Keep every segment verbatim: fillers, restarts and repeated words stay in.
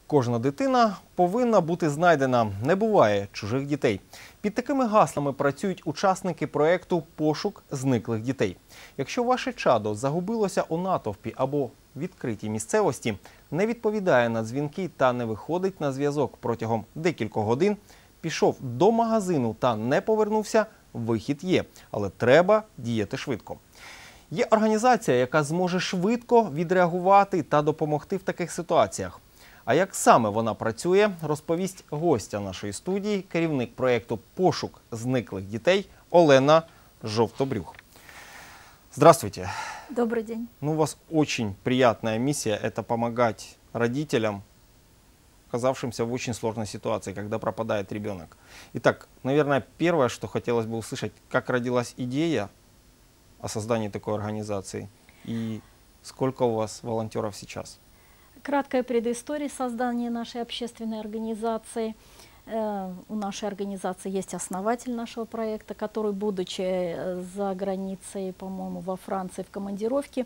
Кожна дитина повинна бути знайдена. Не буває чужих дітей. Під такими гаслами працюють учасники проєкту «Пошук зниклих дітей». Якщо ваше чадо загубилося у натовпі або відкритій місцевості, не відповідає на дзвінки та не виходить на зв'язок протягом декількох годин, пішов до магазину та не повернувся, вихід є. Але треба діяти швидко. Є організація, яка зможе швидко відреагувати та допомогти в таких ситуаціях. А як саме вона працює, розповість гостя нашої студії, керівник проєкту «Пошук зниклих дітей» Олена Жовтобрюх. Здравствуйте. Добрый день. Ну, у вас очень приятная миссия – это помогать родителям, оказавшимся в очень сложной ситуации, когда пропадает ребенок. Итак, наверное, первое, что хотелось бы услышать, как родилась идея о создании такой организации и сколько у вас волонтеров сейчас? Краткая предыстория создания нашей общественной организации. У нашей организации есть основатель нашего проекта, который, будучи за границей, по-моему, во Франции в командировке,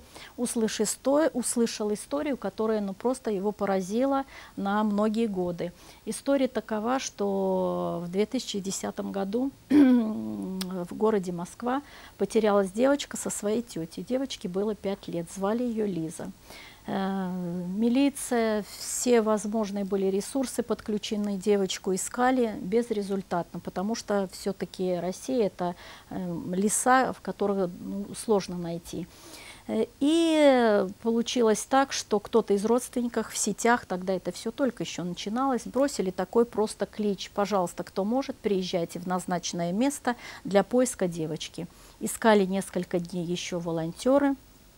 услышал историю, которая ну, просто его поразила на многие годы. История такова, что в две тысячи десятом году в городе Москва потерялась девочка со своей тетей. Девочке было пять лет, звали ее Лиза. Милиция, все возможные были ресурсы подключены, девочку искали безрезультатно, потому что все-таки Россия – это леса, в которых ну, сложно найти. И получилось так, что кто-то из родственников в сетях, тогда это все только еще начиналось, бросили такой просто клич: пожалуйста, кто может, приезжайте в назначенное место для поиска девочки. Искали несколько дней еще волонтеры.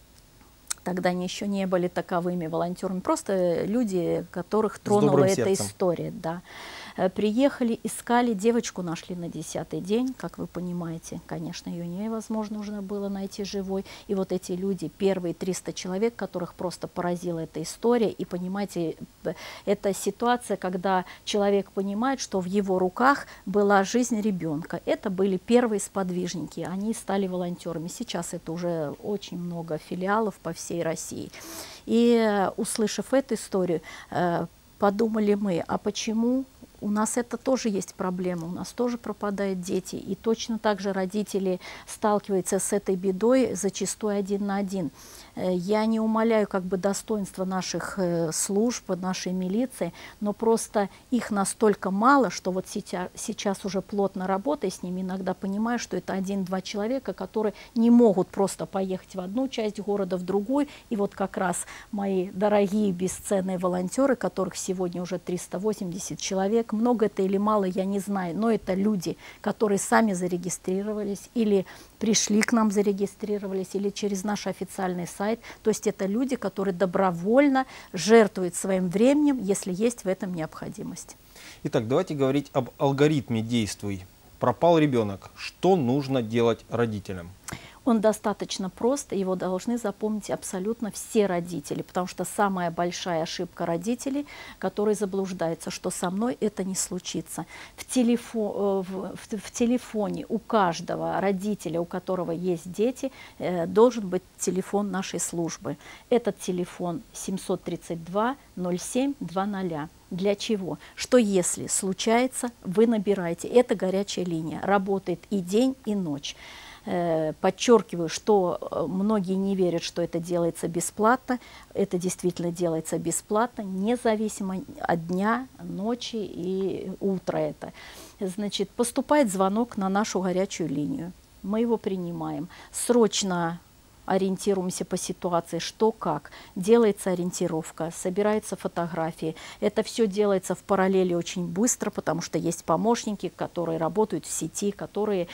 Тогда они еще не были таковыми волонтерами, просто люди, которых тронула эта история. Да. Приехали, искали, девочку нашли на десятый день, как вы понимаете, конечно, ее невозможно уже было найти живой. И вот эти люди, первые триста человек, которых просто поразила эта история, и понимаете, это ситуация, когда человек понимает, что в его руках была жизнь ребенка. Это были первые сподвижники, они стали волонтерами. Сейчас это уже очень много филиалов по всей России. И услышав эту историю, подумали мы, а почему у нас это тоже есть проблема, у нас тоже пропадают дети, и точно так же родители сталкиваются с этой бедой зачастую один на один. Я не умаляю как бы достоинства наших служб, нашей милиции, но просто их настолько мало, что вот сейчас, сейчас уже плотно работая с ними, иногда понимаю, что это один-два человека, которые не могут просто поехать в одну часть города, в другую. И вот как раз мои дорогие бесценные волонтеры, которых сегодня уже триста восемьдесят человек, много это или мало, я не знаю, но это люди, которые сами зарегистрировались или пришли к нам, зарегистрировались, или через наш официальный сайт. То есть это люди, которые добровольно жертвуют своим временем, если есть в этом необходимость. Итак, давайте говорить об алгоритме действий. Пропал ребенок. Что нужно делать родителям? Он достаточно прост, его должны запомнить абсолютно все родители, потому что самая большая ошибка родителей, которые заблуждаются, что со мной это не случится. В, телефо, в, в, в телефоне у каждого родителя, у которого есть дети, э, должен быть телефон нашей службы. Этот телефон семьсот тридцать два ноль семь двадцать. Для чего? Что если случается, вы набираете. Это горячая линия, работает и день, и ночь. Подчеркиваю, что многие не верят, что это делается бесплатно. Это действительно делается бесплатно, независимо от дня, ночи и утра. Это. Значит, поступает звонок на нашу горячую линию. Мы его принимаем. Срочно ориентируемся по ситуации, что как. Делается ориентировка, собираются фотографии. Это все делается в параллели очень быстро, потому что есть помощники, которые работают в сети, которые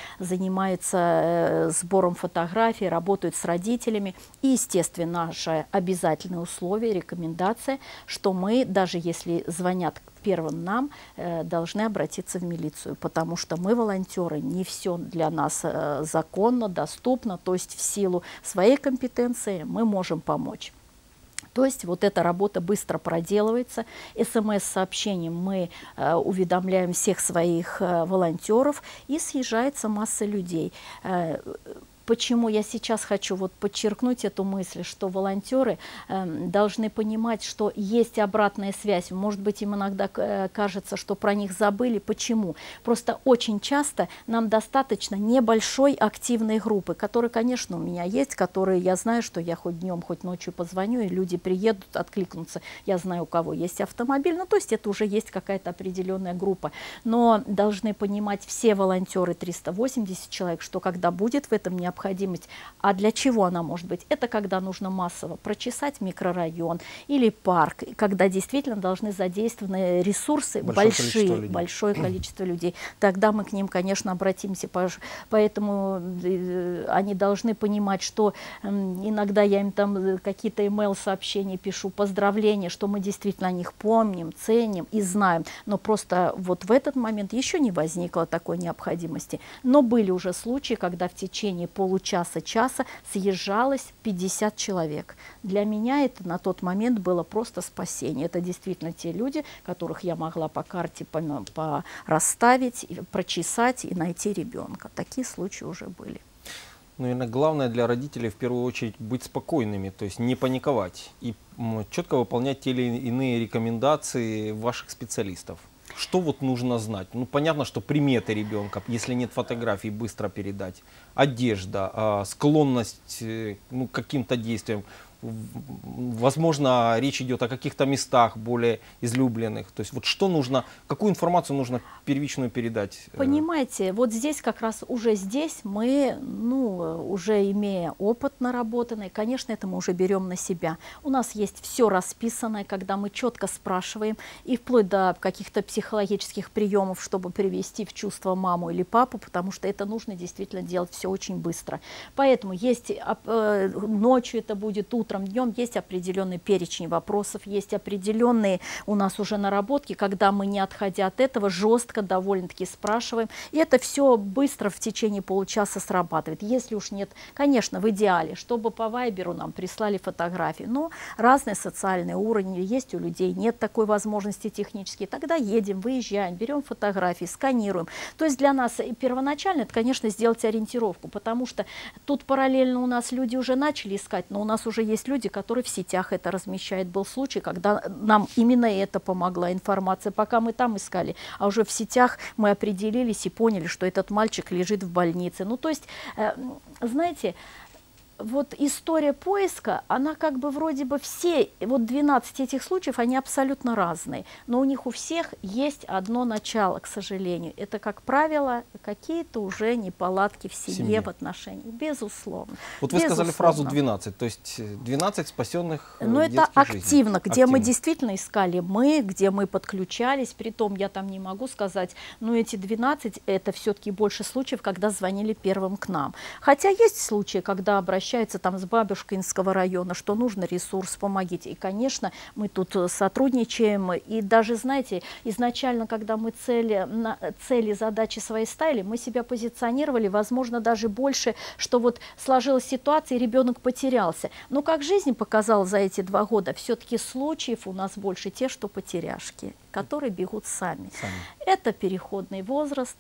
занимаются сбором фотографий, работают с родителями. И, естественно, наше обязательное условие, рекомендация, что мы, даже если звонят первым нам, э, должны обратиться в милицию, потому что мы, волонтеры, не все для нас э, законно, доступно, то есть в силу своей компетенции мы можем помочь. То есть вот эта работа быстро проделывается. СМС-сообщением мы э, уведомляем всех своих э, волонтеров, и съезжается масса людей. Э, почему я сейчас хочу вот подчеркнуть эту мысль, что волонтеры э, должны понимать, что есть обратная связь. Может быть, им иногда э, кажется, что про них забыли. Почему? Просто очень часто нам достаточно небольшой активной группы, которые, конечно, у меня есть, которые я знаю, что я хоть днем, хоть ночью позвоню, и люди приедут, откликнутся. Я знаю, у кого есть автомобиль. Ну, то есть это уже есть какая-то определенная группа. Но должны понимать все волонтеры, триста восемьдесят человек, что когда будет в этом необходимость, а для чего она может быть? Это когда нужно массово прочесать микрорайон или парк, когда действительно должны задействованы ресурсы Большое большие, количество большое количество людей. Тогда мы к ним, конечно, обратимся. Поэтому они должны понимать, что иногда я им там какие-то имейл-сообщения пишу, поздравления, что мы действительно о них помним, ценим и знаем. Но просто вот в этот момент еще не возникло такой необходимости. Но были уже случаи, когда в течение получаса-часа съезжалось пятьдесят человек. Для меня это на тот момент было просто спасение. Это действительно те люди, которых я могла по карте по, по расставить, прочесать и найти ребенка. Такие случаи уже были. Наверное, главное для родителей в первую очередь быть спокойными, то есть не паниковать и четко выполнять те или иные рекомендации ваших специалистов. Что вот нужно знать? Ну, понятно, что приметы ребенка, если нет фотографий, быстро передать. Одежда, склонность ну, к каким-то действиям. Возможно, речь идет о каких-то местах более излюбленных. То есть вот что нужно, какую информацию нужно первичную передать? Понимаете, вот здесь как раз уже здесь мы, ну, уже имея опыт наработанный, конечно, это мы уже берем на себя. У нас есть все расписанное, когда мы четко спрашиваем, и вплоть до каких-то психологических приемов, чтобы привести в чувство маму или папу, потому что это нужно действительно делать все очень быстро. Поэтому есть э, ночью это будет, утром, днем есть определенный перечень вопросов, есть определенные у нас уже наработки, когда мы, не отходя от этого, жестко довольно-таки спрашиваем. И это все быстро в течение получаса срабатывает. Если уж нет, конечно, в идеале, чтобы по вайберу нам прислали фотографии, но разные социальные уровни есть у людей, нет такой возможности технически. Тогда едем, выезжаем, берем фотографии, сканируем. То есть для нас первоначально это, конечно, сделать ориентировку, потому что тут параллельно у нас люди уже начали искать, но у нас уже есть люди, которые в сетях это размещают. Был случай, когда нам именно это помогла информация, пока мы там искали, а уже в сетях мы определились и поняли, что этот мальчик лежит в больнице. Ну, то есть, э, знаете, вот история поиска, она как бы вроде бы все, вот двенадцать этих случаев, они абсолютно разные, но у них у всех есть одно начало, к сожалению. Это, как правило, какие-то уже неполадки в семье, семье. В отношениях, безусловно. Вот вы безусловно. сказали фразу двенадцать, то есть двенадцать спасенных детских Но это активно, жизней. где активно. мы действительно искали мы, где мы подключались, притом я там не могу сказать, но эти двенадцать, это все-таки больше случаев, когда звонили первым к нам. Хотя есть случаи, когда обращаются там с Бабушкинского района, что нужно ресурс, помогите. И, конечно, мы тут сотрудничаем. И даже, знаете, изначально, когда мы цели, на, цели задачи свои ставили, мы себя позиционировали, возможно, даже больше, что вот сложилась ситуация, и ребенок потерялся. Но, как жизнь показала за эти два года, все-таки случаев у нас больше те, что потеряшки, которые бегут сами. сами. Это переходный возраст,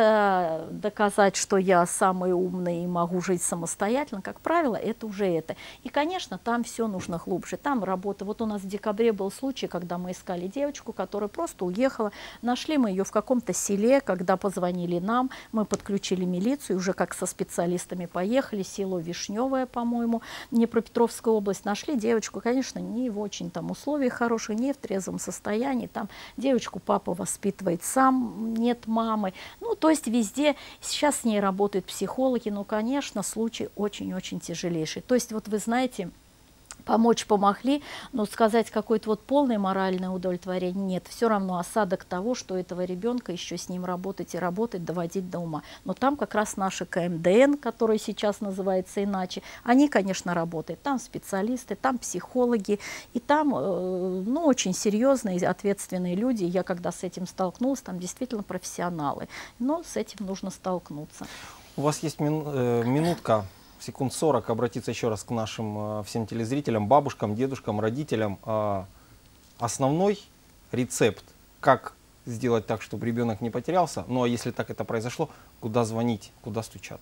это доказать, что я самый умный и могу жить самостоятельно, как правило, это уже это. И, конечно, там все нужно глубже. Там работа. Вот у нас в декабре был случай, когда мы искали девочку, которая просто уехала. Нашли мы ее в каком-то селе, когда позвонили нам, мы подключили милицию, уже как со специалистами поехали, село Вишневое, по-моему, Днепропетровская область. Нашли девочку, конечно, не в очень там условиях хороших, не в трезвом состоянии. Там девочку папа воспитывает сам, нет мамы. Ну, то есть везде. Сейчас с ней работают психологи, но, конечно, случай очень-очень тяжелейший. То есть, вот вы знаете, помочь помогли, но сказать какое-то вот полное моральное удовлетворение нет. Все равно осадок того, что этого ребенка еще с ним работать и работать, доводить до ума. Но там как раз наши ка эм дэ эн, который сейчас называется иначе, они, конечно, работают. Там специалисты, там психологи, и там э, ну, очень серьезные, ответственные люди. Я когда с этим столкнулась, там действительно профессионалы. Но с этим нужно столкнуться. У вас есть мин, э, минутка. Секунд сорок, обратиться еще раз к нашим э, всем телезрителям, бабушкам, дедушкам, родителям. Э, основной рецепт, как сделать так, чтобы ребенок не потерялся, ну а если так это произошло, куда звонить, куда стучаться?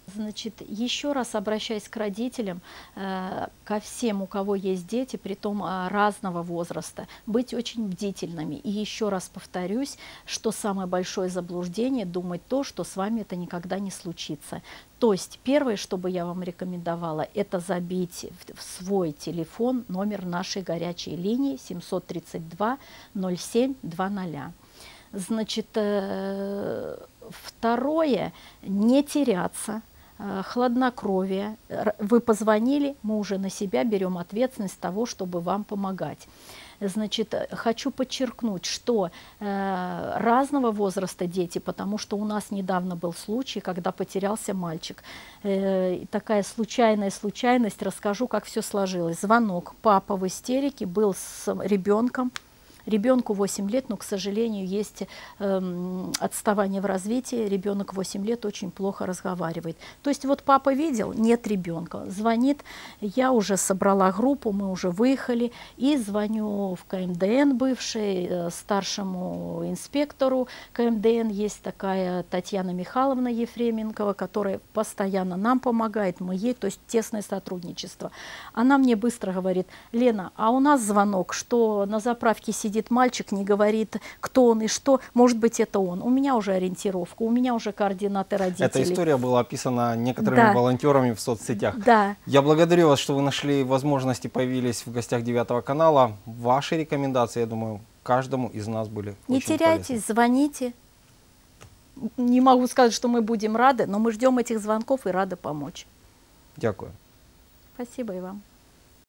Значит, еще раз обращаясь к родителям, э, ко всем, у кого есть дети, притом э, разного возраста, быть очень бдительными. И еще раз повторюсь, что самое большое заблуждение — думать то, что с вами это никогда не случится. То есть первое, что бы я вам рекомендовала, это забить в свой телефон номер нашей горячей линии семьсот тридцать два ноль семь двадцать. Значит, э, второе, не теряться. Хладнокровие. Вы позвонили, мы уже на себя берем ответственность того, чтобы вам помогать. Значит, хочу подчеркнуть, что э, разного возраста дети, потому что у нас недавно был случай, когда потерялся мальчик. Э, такая случайная случайность, расскажу, как все сложилось. Звонок, папа в истерике, был с ребенком. Ребенку восемь лет, но, к сожалению, есть э, отставание в развитии. Ребенок восемь лет очень плохо разговаривает. То есть вот папа видел, нет ребенка. Звонит, я уже собрала группу, мы уже выехали. И звоню в ка эм дэ эн бывший, э, старшему инспектору ка эм дэ эн. Есть такая Татьяна Михайловна Ефременкова, которая постоянно нам помогает, мы ей, то есть тесное сотрудничество. Она мне быстро говорит: Лена, а у нас звонок, что на заправке сидит мальчик, не говорит, кто он и что, может быть, это он. У меня уже ориентировка, у меня уже координаты родителей. Эта история была описана некоторыми Да. волонтерами в соцсетях. Да. Я благодарю вас, что вы нашли возможность и появились в гостях девятого канала. Ваши рекомендации, я думаю, каждому из нас были Не очень теряйтесь, полезны. звоните. Не могу сказать, что мы будем рады, но мы ждем этих звонков и рады помочь. Дякую. Спасибо и вам.